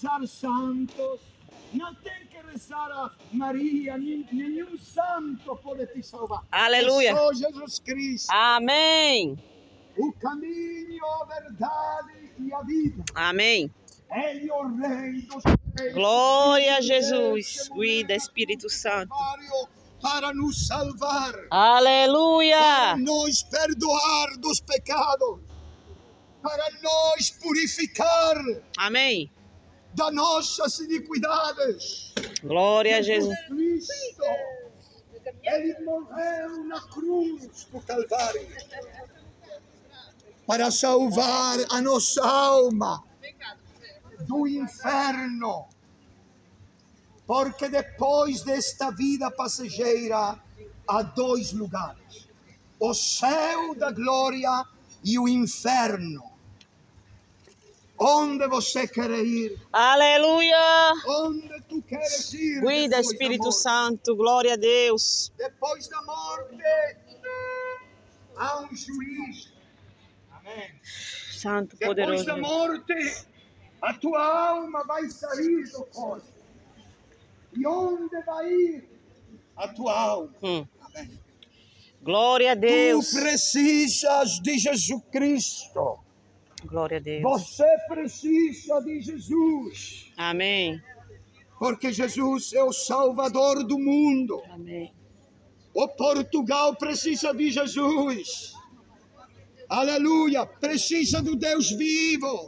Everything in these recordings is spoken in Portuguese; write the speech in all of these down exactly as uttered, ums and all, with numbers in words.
rezar santos, não tem que rezar a Maria, nenhum santo pode te salvar. Aleluia. É só Jesus Cristo. Amém. O caminho, a verdade e a vida. Amém. Ele é o Rei dos Reis. Glória a Jesus. Cuida, Espírito Santo. Para nos salvar. Aleluia. Para nos perdoar dos pecados. Para nos purificar. Amém. Das nossas iniquidades. Glória a Jesus. Cristo, ele morreu na cruz do Calvário para salvar a nossa alma do inferno, porque depois desta vida passageira há dois lugares: o céu da glória e o inferno. Onde você quer ir? Aleluia. Onde tu queres ir? Cuida, Espírito Santo. Glória a Deus. Depois da morte, há um juiz. Amém. Santo, Depois poderoso. da morte, a tua alma vai sair do corpo. E onde vai ir a tua alma? Hum. Amém. Glória a Deus. Tu precisas de Jesus Cristo. Glória a Deus. Você precisa de Jesus. Amém. Porque Jesus é o Salvador do mundo. Amém. O Portugal precisa de Jesus. Aleluia. Precisa do Deus vivo.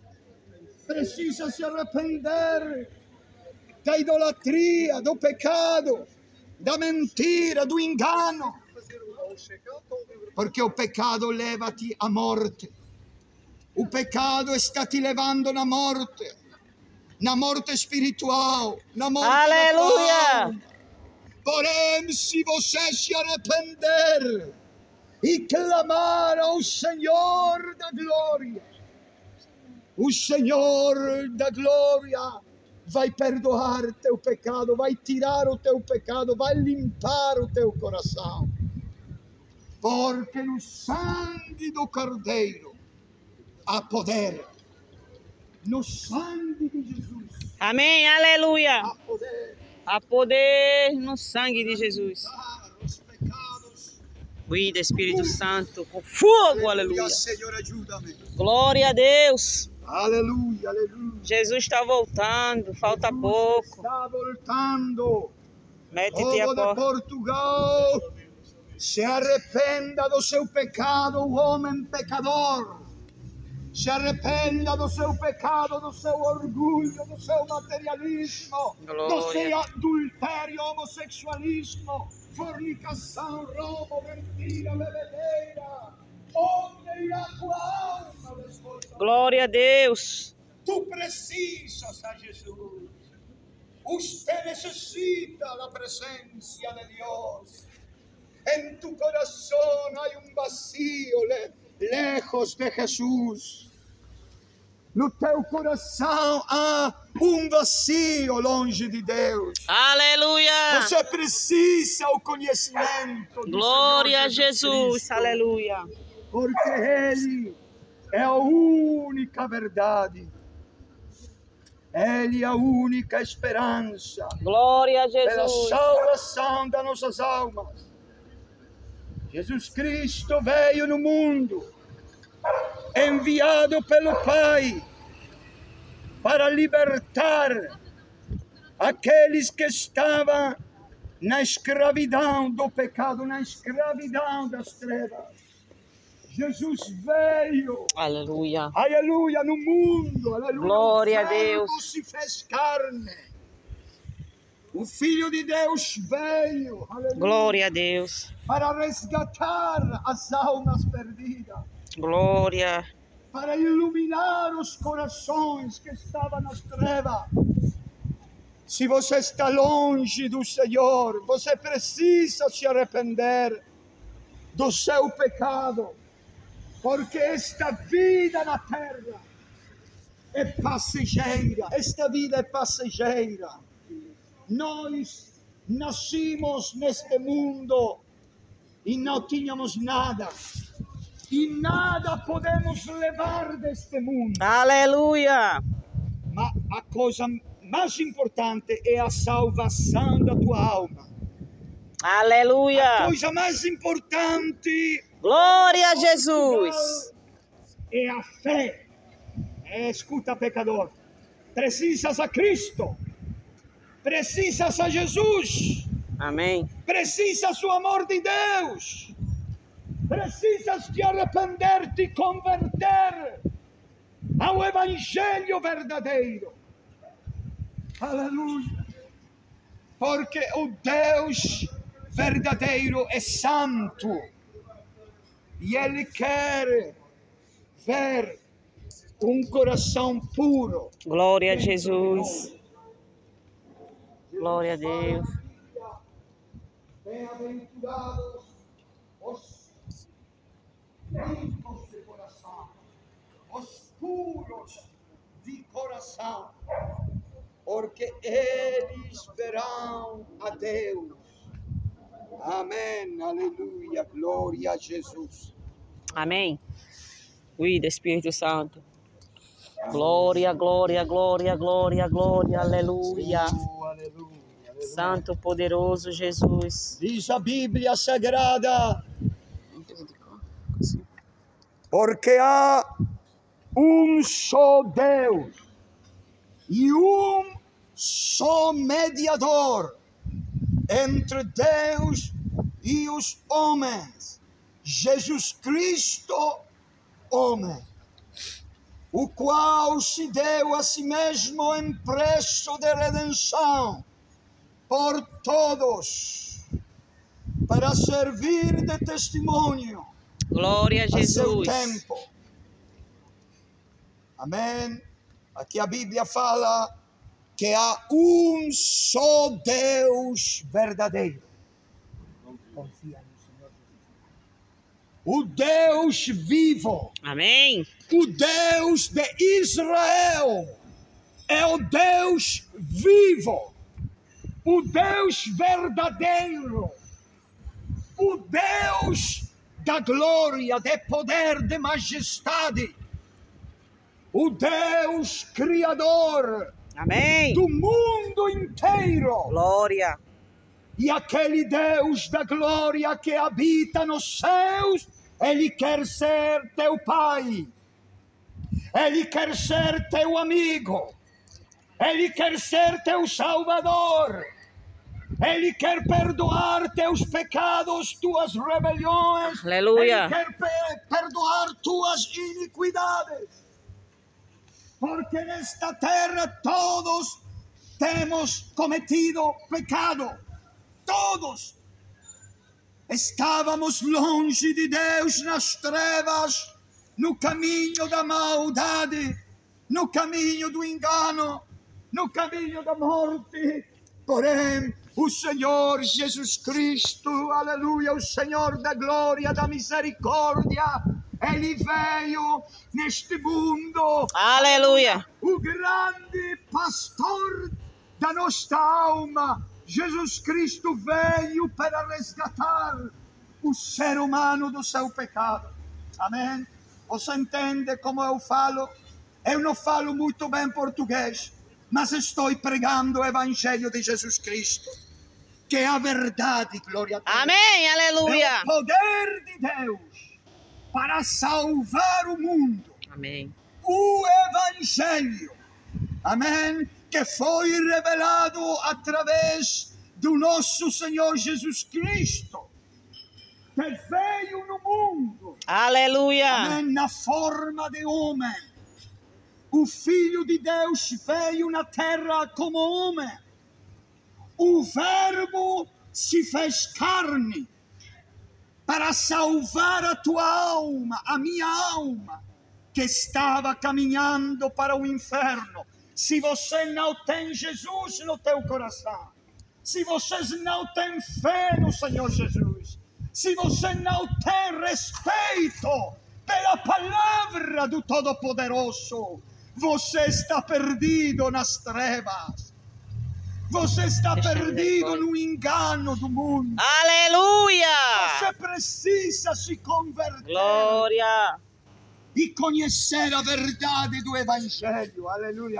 Precisa se arrepender da idolatria, do pecado, da mentira, do engano. Porque o pecado leva-te à morte. O pecado está te levando na morte. Na morte espiritual. Na morte Aleluia. natural. Porém, se você se arrepender e clamar ao Senhor da glória, o Senhor da glória vai perdoar teu pecado, vai tirar o teu pecado, vai limpar o teu coração. Porque no sangue do Cordeiro há poder. No sangue de Jesus. Amém. Aleluia. Há poder. Há poder no sangue de Jesus. Os pecados. Cuida, Espírito Santo, com fogo. Aleluia. Aleluia. Senhor, ajuda-me. Glória a Deus. Aleluia, aleluia. Jesus está voltando. Falta Jesus pouco. está voltando. Mete-te a Povo de porta. Portugal, se arrependa do seu pecado, o homem pecador. Se arrependa do seu pecado, do seu orgulho, do seu materialismo, Glória. do seu adultério, homossexualismo, fornicação, roubo, mentira, bebedeira. Onde irá tua alma depois? Glória a Deus. Tu precisas a Jesus. Usted necesita la presencia de Dios. En tu corazón hay un vacío le, lejos de Jesús. No teu coração há um vacio longe de Deus. Aleluia. Você precisa o conhecimento do Glória a Senhor Jesus. Cristo, Aleluia. porque Ele é a única verdade. Ele é a única esperança Glória a pela Jesus. salvação das nossas almas. Jesus Cristo veio no mundo, enviado pelo Pai, para libertar aqueles que estavam na escravidão do pecado, na escravidão das trevas. Jesus veio, Aleluia. aleluia, no mundo, aleluia. Glória o a Deus. Verbo se fez carne. O Filho de Deus veio, aleluia, Glória a Deus. para resgatar as almas perdidas, Glória. para iluminar os corações que estavam nas trevas. Se você está longe do Senhor, você precisa se arrepender do seu pecado, porque esta vida na terra é passageira, esta vida é passageira. Nós nascimos neste mundo e não tínhamos nada, e nada podemos levar deste mundo. Aleluia. Mas a coisa mais importante é a salvação da tua alma. Aleluia. A coisa mais importante, Glória a Jesus. é a fé. É, escuta, pecador. Precisas a Cristo. Precisas a Jesus. Amém. Precisas do amor de Deus. Precisas de arrepender-te e converter ao Evangelho verdadeiro. Aleluia. Porque o Deus verdadeiro é santo. E Ele quer ver um coração puro. Glória a Jesus. Glória a Deus. Bem-aventurados os limpos de coração, os puros de coração, porque eles verão a Deus. Amém, aleluia, glória a Jesus. Amém. Cuida, Espírito Santo. Glória, glória, glória, glória, glória, aleluia. Oh, aleluia, aleluia. Santo, poderoso Jesus. Diz a Bíblia Sagrada, porque há um só Deus e um só mediador entre Deus e os homens, Jesus Cristo, homem, o qual se deu a si mesmo em preço de redenção por todos, para servir de testemunho Glória a a seu Jesus. tempo. Amém. Aqui a Bíblia fala que há um só Deus verdadeiro. Confia no Senhor Jesus. O Deus vivo. Amém. O Deus de Israel é o Deus vivo. O Deus verdadeiro. O Deus da glória, de poder, de majestade. O Deus criador. Amém. Do mundo inteiro. Glória. E aquele Deus da glória que habita nos céus, Ele quer ser teu Pai. Ele quer ser teu amigo. Ele quer ser teu Salvador. Ele quer perdoar teus pecados, tuas rebeliões. Aleluia. Ele quer pe- perdoar tuas iniquidades. Porque nesta terra todos temos cometido pecado. Todos. Estávamos longe de Deus nas trevas, no caminho da maldade, no caminho do engano, no caminho da morte. Porém, o Senhor Jesus Cristo, aleluia, o Senhor da glória, da misericórdia, Ele veio neste mundo. Aleluia. O grande pastor da nossa alma, Jesus Cristo veio para resgatar o ser humano do seu pecado. Amém? Você entende como eu falo? Eu não falo muito bem português, mas estou pregando o Evangelho de Jesus Cristo, que é a verdade, glória a Deus. Amém. Aleluia. É o poder de Deus para salvar o mundo. Amém. O Evangelho, amém, que foi revelado através do nosso Senhor Jesus Cristo, que veio no mundo, Aleluia. amém, na forma de homem. O Filho de Deus veio na terra como homem. O Verbo se fez carne para salvar a tua alma, a minha alma, que estava caminhando para o inferno. Se você não tem Jesus no teu coração, se vocês não têm fé no Senhor Jesus, se você não tem respeito pela palavra do Todo-Poderoso, você está perdido nas trevas. Você está Deixa eu perdido ver, no engano do mundo. Aleluia. Você precisa se converter Glória. e conhecer a verdade do Evangelho. Aleluia.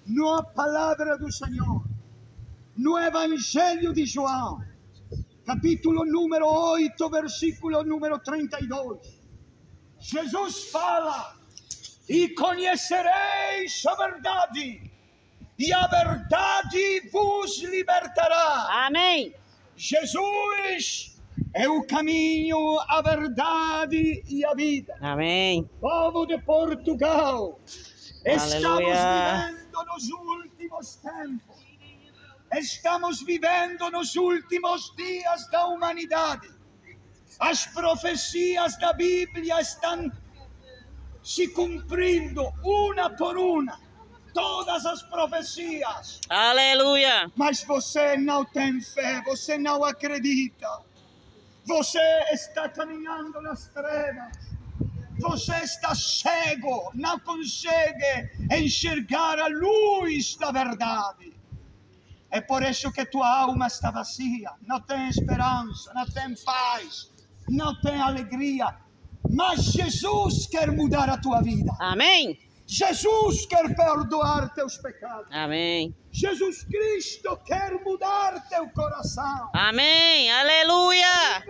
na palavra do Senhor, no Evangelho de João, capítulo número oito, versículo número trinta e dois. Jesus fala: e conhecereis a verdade, e a verdade vos libertará. Amém. Jesus é o caminho, a verdade e a vida. Amém. Povo de Portugal, estamos Aleluia. vivendo nos últimos tempos. Estamos vivendo nos últimos dias da humanidade. As profecias da Bíblia estão se cumprindo uma por uma. Todas as profecias. Aleluia. Mas você não tem fé, você não acredita. Você está caminhando nas trevas. Você está cego, não consegue enxergar a luz da verdade. É por isso que tua alma está vazia, não tem esperança, não tem paz, não tem alegria. Mas Jesus quer mudar a tua vida. Amém. Jesus quer perdoar teus pecados. Amém. Jesus Cristo quer mudar teu coração. Amém. Aleluia.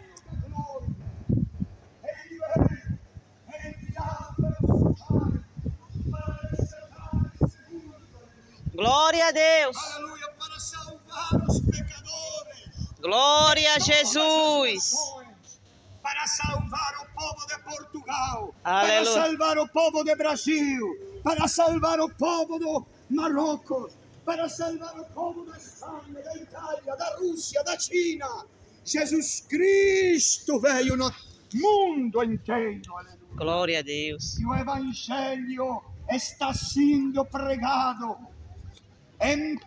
Glória a Deus. Aleluia, para salvar os pecadores. Glória a Jesus. Para salvar o povo de Portugal. Aleluia. Para salvar o povo de Brasil. Para salvar o povo do Marrocos. Para salvar o povo da Espanha, da Itália, da Rússia, da China. Jesus Cristo veio no mundo inteiro. Aleluia. Glória a Deus. E o Evangelho está sendo pregado em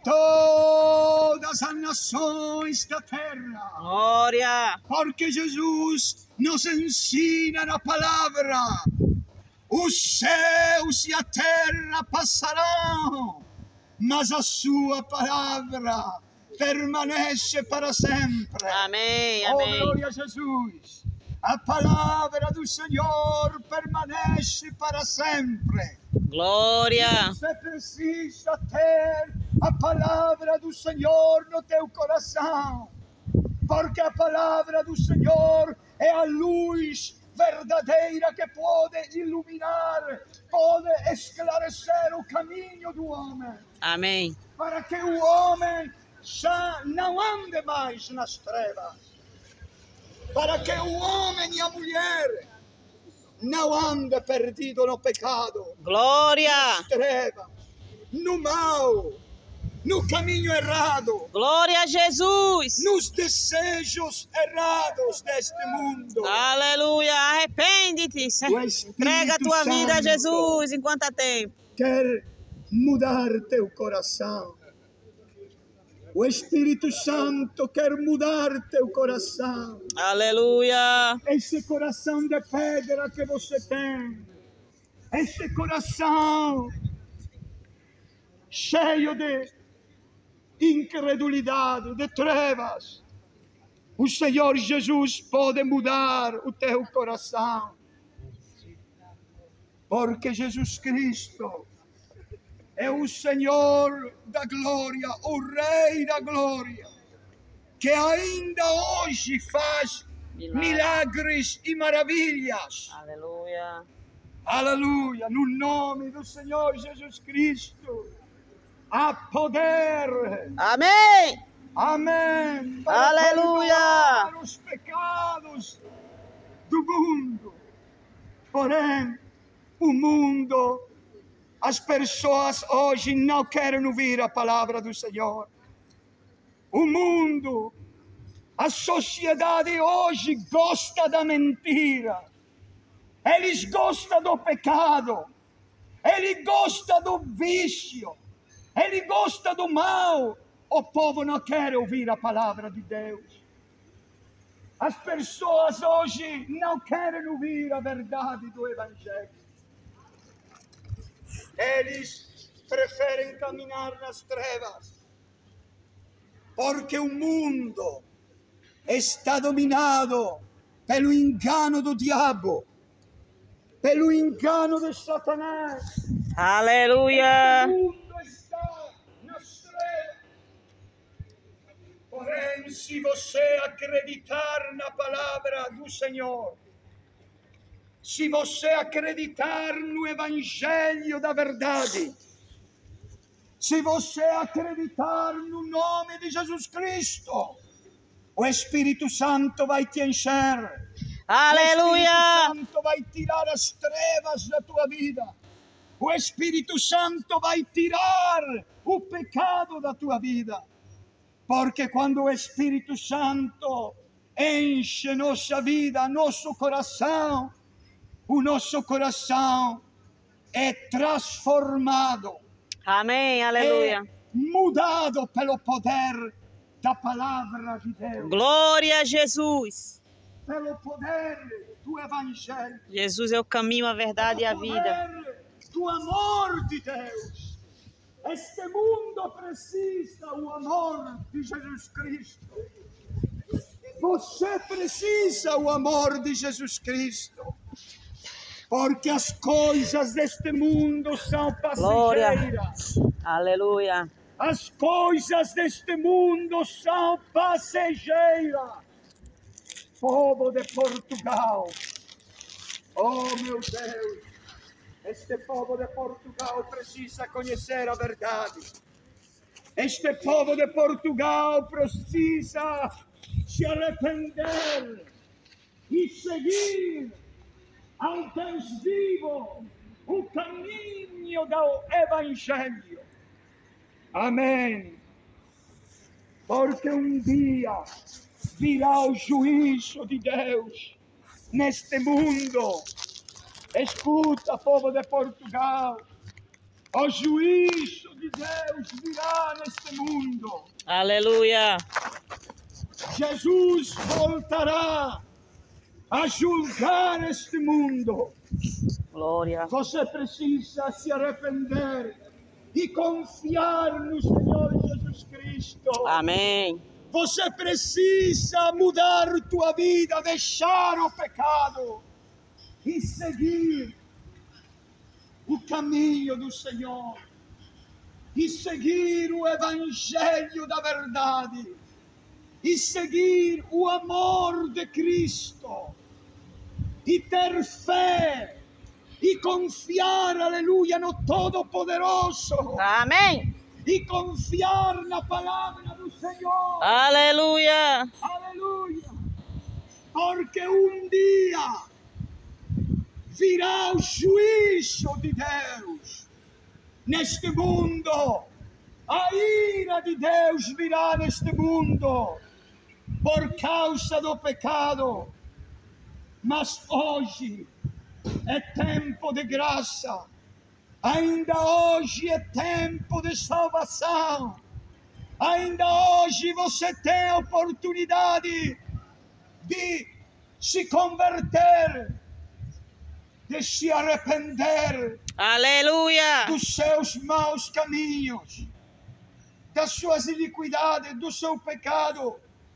todas as nações da terra. Glória. Porque Jesus nos ensina na palavra: os céus e a terra passarão, mas a sua palavra permanece para sempre. Amém. Oh, Amém. glória a Jesus. A palavra do Senhor permanece para sempre. Glória. Você precisa ter a palavra do Senhor no teu coração, porque a palavra do Senhor é a luz verdadeira que pode iluminar, pode esclarecer o caminho do homem, Amém. para que o homem já não ande mais nas trevas, para que o homem e a mulher não ande perdido no pecado, Glória. nas trevas, no mal, no caminho errado, Glória a Jesus. nos desejos errados deste mundo. Aleluia. Arrepende-te. O Espírito Entrega a tua vida a Santo Jesus enquanto há tempo. quer mudar teu coração. O Espírito Santo quer mudar teu coração. Aleluia. Esse coração de pedra que você tem, esse coração cheio de incredulidade, de trevas, o Senhor Jesus pode mudar o teu coração. Porque Jesus Cristo é o Senhor da glória, o Rei da glória, que ainda hoje faz Milagre. milagres e maravilhas. Aleluia. Aleluia, no nome do Senhor Jesus Cristo, há poder. Amém. Amém. Aleluia. Para perdoar os pecados do mundo. Porém, o mundo, as pessoas hoje não querem ouvir a palavra do Senhor. O mundo, a sociedade hoje gosta da mentira. Eles gostam do pecado. Ele gosta do vício. Ele gosta do mal. O povo não quer ouvir a palavra de Deus. As pessoas hoje não querem ouvir a verdade do Evangelho. Eles preferem caminhar nas trevas, porque o mundo está dominado pelo engano do diabo, pelo engano de Satanás. Aleluia. O mundo está se você acreditar na palavra do Senhor, se você acreditar no Evangelho da verdade, se você acreditar no nome de Jesus Cristo, o Espírito Santo vai te encher. Aleluia! O Espírito Santo vai tirar as trevas da tua vida. O Espírito Santo vai tirar o pecado da tua vida. Porque quando o Espírito Santo enche nossa vida, nosso coração, o nosso coração é transformado. Amém, aleluia. É mudado pelo poder da palavra de Deus. Glória a Jesus. Pelo poder do Evangelho. Jesus é o caminho, a verdade e a vida. Do amor de Deus. Este mundo precisa do amor de Jesus Cristo. Você precisa do amor de Jesus Cristo. Porque as coisas deste mundo são passageiras. Glória. Aleluia. As coisas deste mundo são passageiras. Povo de Portugal. Oh, meu Deus. Este povo de Portugal precisa conhecer a verdade. Este povo de Portugal precisa se arrepender e seguir ao Deus vivo o caminho do Evangelho. Amém. Porque um dia virá o juízo de Deus neste mundo. Escuta, povo de Portugal, o juízo de Deus virá neste mundo. Aleluia. Jesus voltará a julgar este mundo. Glória. Você precisa se arrepender e confiar no Senhor Jesus Cristo. Amém. Você precisa mudar tua vida, deixar o pecado e seguir o caminho do Senhor, e seguir o Evangelho da verdade, e seguir o amor de Cristo, e ter fé, e confiar, aleluia, no Todo-Poderoso. Amém. E confiar na palavra do Senhor. Aleluia. Aleluia. Porque um dia virá o juízo de Deus neste mundo. A ira de Deus virá neste mundo por causa do pecado. Mas hoje é tempo de graça. Ainda hoje é tempo de salvação. Ainda hoje você tem a oportunidade de se converter, de se arrepender. Aleluia. Dos seus maus caminhos, das suas iniquidades, do seu pecado,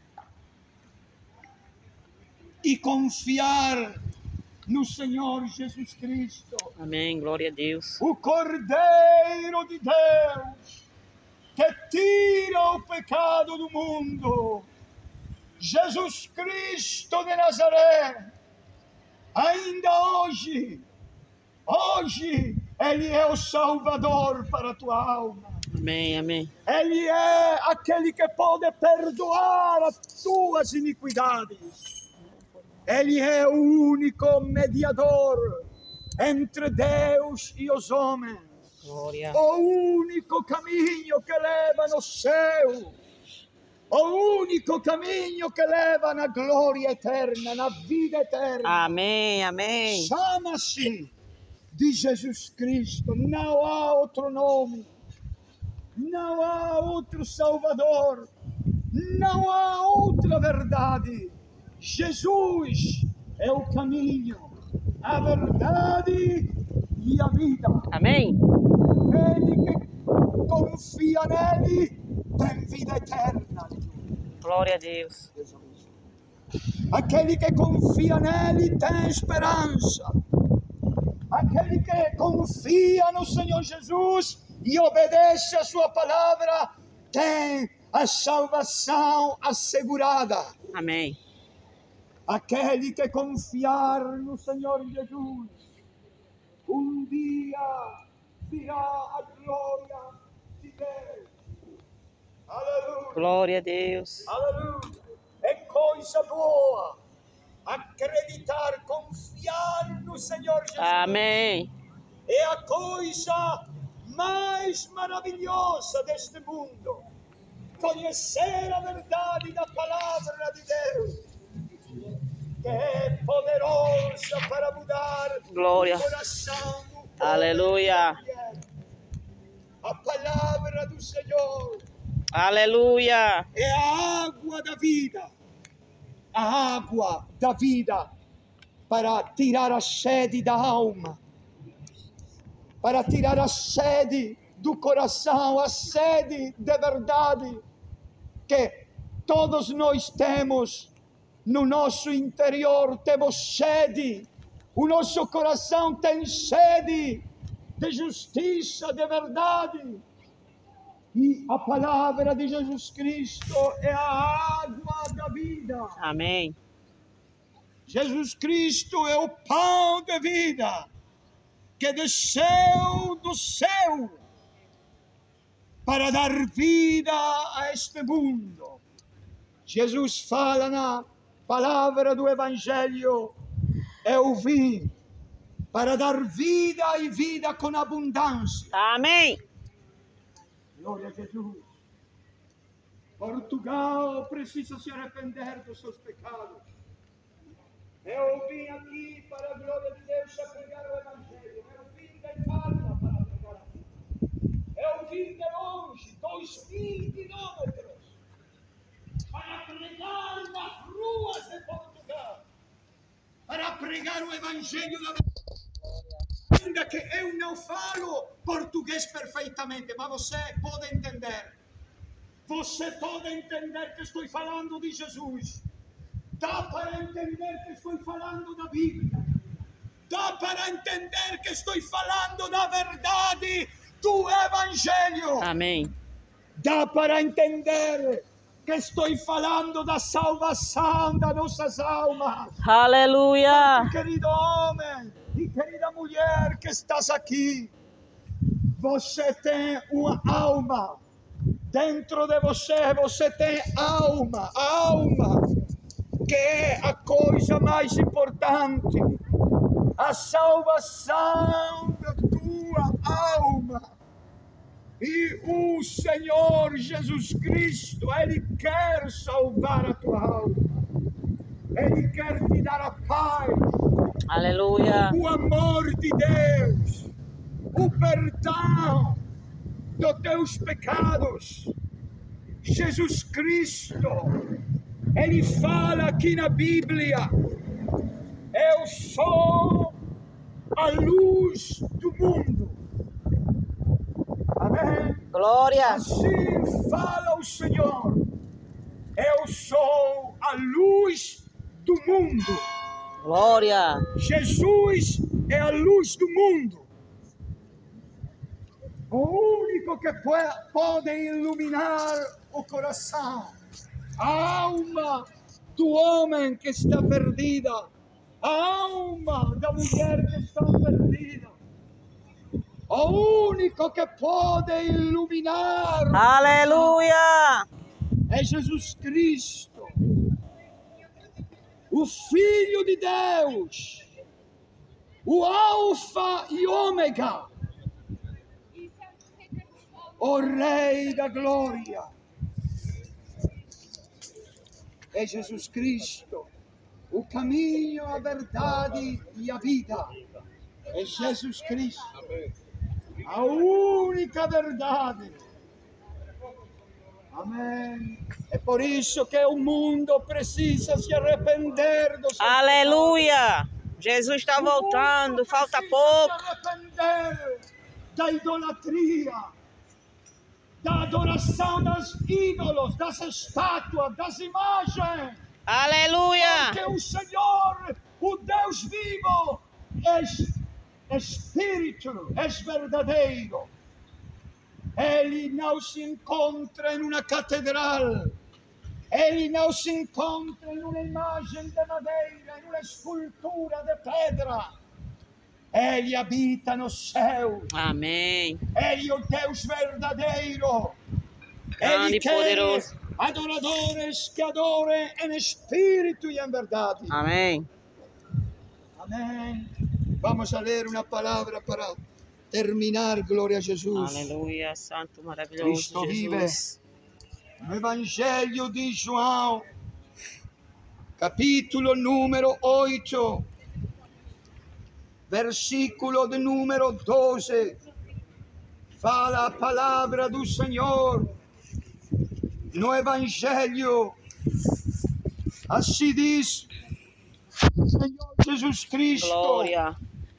e confiar no Senhor Jesus Cristo. Amém, glória a Deus. O Cordeiro de Deus, que tira o pecado do mundo. Jesus Cristo de Nazaré, ainda hoje, hoje, Ele é o Salvador para a tua alma. Amém, amém. Ele é aquele que pode perdoar as tuas iniquidades. Ele é o único mediador entre Deus e os homens. Glória. O único caminho que leva no céu. O único caminho que leva na glória eterna, na vida eterna. Amém, amém. Chama-se de Jesus Cristo. Não há outro nome. Não há outro Salvador. Não há outra verdade. Jesus é o caminho, a verdade e a vida. Amém. Aquele que confia nele tem vida eterna. Glória a Deus. Aquele que confia nele tem esperança. Aquele que confia no Senhor Jesus e obedece a sua palavra tem a salvação assegurada. Amém. Aquele que confiar no Senhor Jesus, um dia virá a glória de Deus. Aleluia. Glória a Deus. Aleluia. É coisa boa acreditar, confiar no Senhor Jesus. Amém. É a coisa mais maravilhosa deste mundo. Conhecer a verdade da palavra de Deus, que é poderosa para mudar Glória. o coração do povo. Aleluia. A palavra do Senhor Aleluia. é a água da vida. A água da vida para tirar a sede da alma, para tirar a sede do coração, a sede de verdade que todos nós temos no nosso interior. Temos sede, o nosso coração tem sede de justiça, de verdade. E a palavra de Jesus Cristo é a água da vida. Amém. Jesus Cristo é o pão de vida que desceu do céu para dar vida a este mundo. Jesus fala na palavra do Evangelho: eu vim para dar vida e vida com abundância. Amém. Glória a Jesus. Portugal precisa se arrepender dos seus pecados. Eu vim aqui para a glória de Deus a pregar o Evangelho. Eu vim da Itália para pregar aqui. Eu vim de longe, dois mil quilômetros, para pregar nas ruas de Portugal, para pregar o Evangelho da verdade. Ainda que eu não falo português perfeitamente, mas você pode entender. Você pode entender que estou falando de Jesus. Dá para entender que estou falando da Bíblia. Dá para entender que estou falando da verdade do Evangelho. Amém. Dá para entender que estou falando da salvação das nossas almas. Aleluia. Querido homem e querida mulher que estás aqui, você tem uma alma. Dentro de você, você tem alma. A alma que é a coisa mais importante. A salvação da tua alma. E o Senhor Jesus Cristo, Ele quer salvar a tua alma. Ele quer te dar a paz. Aleluia. O amor de Deus. O perdão dos teus pecados. Jesus Cristo, Ele fala aqui na Bíblia: eu sou a luz do mundo. Amém? Glória. Assim fala o Senhor: eu sou a luz do mundo. Glória. Jesus é a luz do mundo. O único que pode iluminar o coração, a alma do homem que está perdida, a alma da mulher que está perdida. O único que pode iluminar Aleluia. é Jesus Cristo, o Filho de Deus, o Alfa e Ômega, o Rei da Glória. É Jesus Cristo, o caminho, a verdade e a vida. É Jesus Cristo, a única verdade. Amém. É por isso que o mundo precisa se arrepender dos seus Aleluia. Jesus está voltando, falta pouco. Se arrepender da idolatria, da adoração dos ídolos, das estátuas, das imagens. Aleluia. Porque o Senhor, o Deus vivo, é Espírito, é verdadeiro. É Ele não se encontra em uma catedral. Ele não se encontra em uma imagem de madeira, em uma escultura de pedra. Ele habita no céu. Amém. Ele é o Deus verdadeiro. Grande Ele e quer poderoso. adoradores que adorem em espírito e em verdade. Amém. Amém. Vamos a ler uma palavra para terminar. Glória a Jesus. Aleluia. Santo, maravilhoso Cristo Jesus. No Evangelho de João, capítulo número oito, versículo de número doze, fala a palavra do Senhor. No Evangelho, assim diz o Senhor Jesus Cristo: Glória.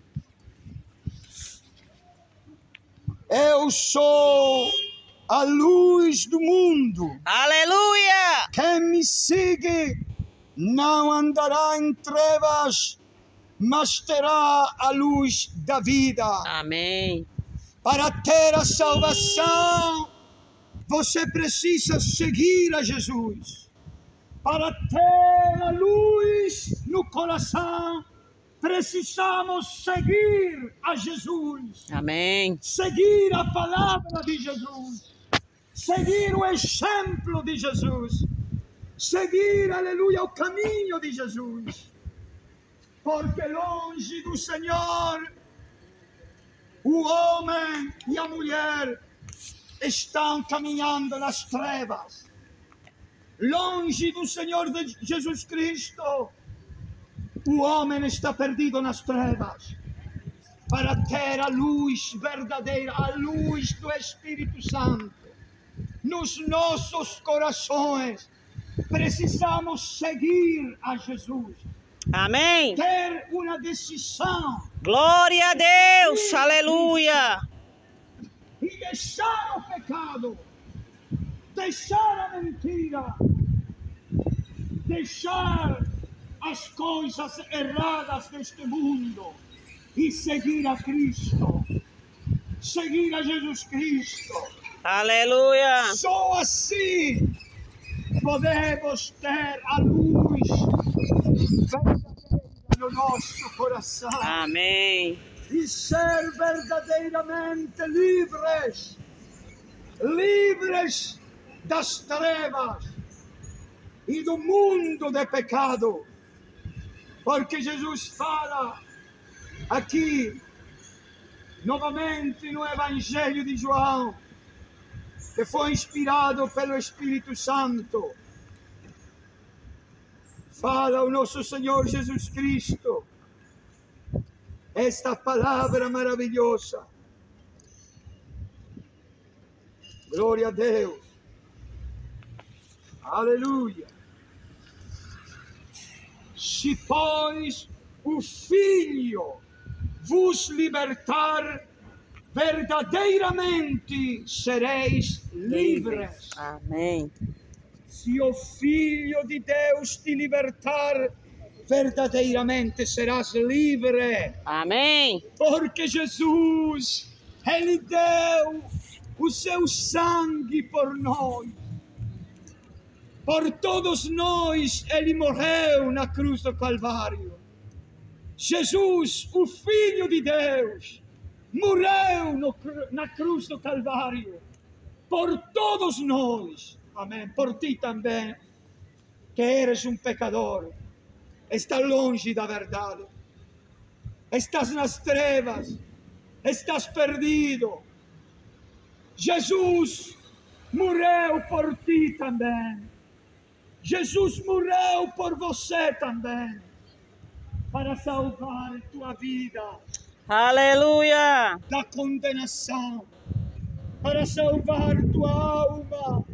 Eu sou a luz do mundo. Aleluia. Quem me segue não andará em trevas, mas terá a luz da vida. Amém. Para ter a salvação, você precisa seguir a Jesus. Para ter a luz no coração, precisamos seguir a Jesus. Amém. Seguir a palavra de Jesus. Seguir o exemplo de Jesus. Seguir, aleluia, o caminho de Jesus. Porque longe do Senhor, o homem e a mulher estão caminhando nas trevas. Longe do Senhor de Jesus Cristo, o homem está perdido nas trevas. Para ter a luz verdadeira, a luz do Espírito Santo nos nossos corações, precisamos seguir a Jesus. Amém. Ter uma decisão. Glória a Deus. Aleluia. E deixar o pecado, deixar a mentira, deixar as coisas erradas deste mundo e seguir a Cristo, seguir a Jesus Cristo. Aleluia. Só assim podemos ter a luz verdadeira no nosso coração. Amém. E ser verdadeiramente livres, livres das trevas e do mundo de pecado. Porque Jesus fala aqui, novamente no Evangelho de João, que foi inspirado pelo Espírito Santo. Fala o nosso Senhor Jesus Cristo esta palavra maravilhosa. Glória a Deus. Aleluia. Se, pois, o Filho vos libertar, verdadeiramente sereis livres. Amém. Se o Filho de Deus te libertar, verdadeiramente serás livre. Amém. Porque Jesus, Ele deu o seu sangue por nós. Por todos nós, Ele morreu na cruz do Calvário. Jesus, o Filho de Deus, morreu no, na cruz do Calvário. Por todos nós. Amém. Por ti também, que eres um pecador. Está longe da verdade. Estás nas trevas. Estás perdido. Jesus morreu por ti também. Jesus morreu por você também. Para salvar tua vida. Aleluia. Da condenação. Para salvar tua alma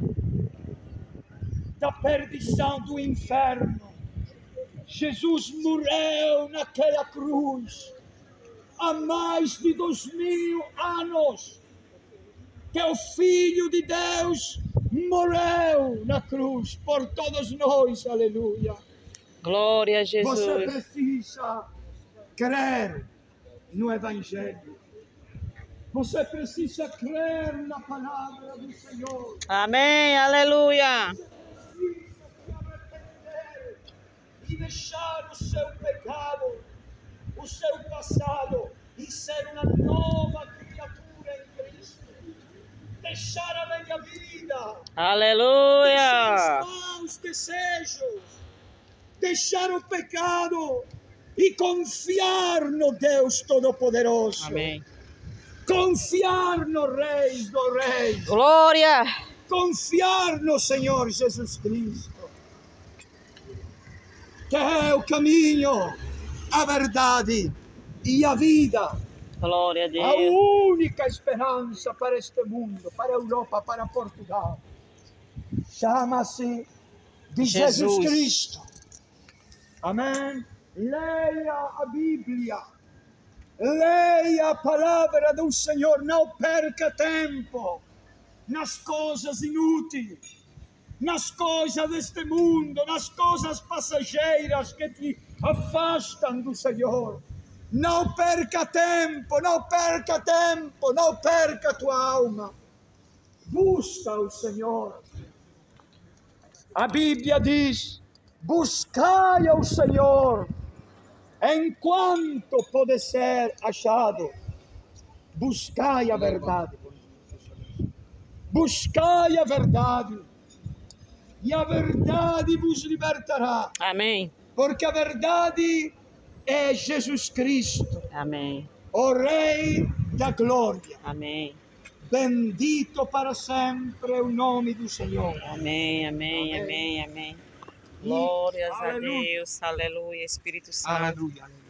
da perdição do inferno. Jesus morreu naquela cruz há mais de dois mil anos, que o Filho de Deus morreu na cruz por todos nós. Aleluia. Glória a Jesus. Você precisa crer no Evangelho. Você precisa crer na palavra do Senhor. Amém, aleluia. E deixar o seu pecado, o seu passado, e ser uma nova criatura em Cristo. Deixar a velha vida. Aleluia. Deixar os maus desejos. Deixar o pecado e confiar no Deus Todo-Poderoso. Amém. Confiar no Rei do Reis. Glória. Confiar no Senhor Jesus Cristo, que é o caminho, a verdade e a vida. Glória a A Deus. única esperança para este mundo, para a Europa, para Portugal, chama-se de Jesus. Jesus. Cristo. Amém? Leia a Bíblia. Leia a palavra do Senhor. Não perca tempo nas coisas inúteis, nas coisas deste mundo, nas coisas passageiras que te afastam do Senhor. Não perca tempo, não perca tempo, não perca tua alma. Busca o Senhor. A Bíblia diz: buscai ao Senhor enquanto pode ser achado. Buscai a verdade. Buscai a verdade. E a verdade vos libertará. Amém. Porque a verdade é Jesus Cristo, Amém. o Rei da glória. Amém. Bendito para sempre o nome do Senhor. Amém, amém, amém, amém. Glórias a Aleluia. Deus, aleluia, Espírito Santo. Aleluia.